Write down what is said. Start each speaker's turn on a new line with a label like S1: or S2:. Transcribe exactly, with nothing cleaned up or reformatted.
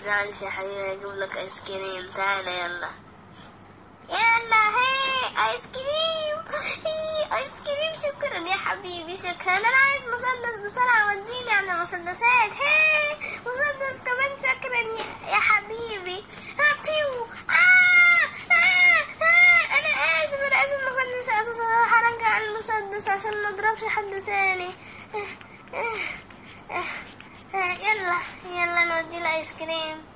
S1: تزعلش يا حبيبي، هجيب لك ايس كريم. تعالى يلا يلا. هي ايس كريم، هي ايس كريم. شكرا يا حبيبي شكرا. انا عايز مسدس بسرعة، وديني على مسدسات. هي مسدس كمان. شكرا يا, يا حبيبي. هاتيو. آه آه آه انا اسف انا اسف ما كنتش قادرة. هرجع المسدس عشان ما اضربش حد تاني. آه آه آه آه يلا يلا نودي الايس كريم.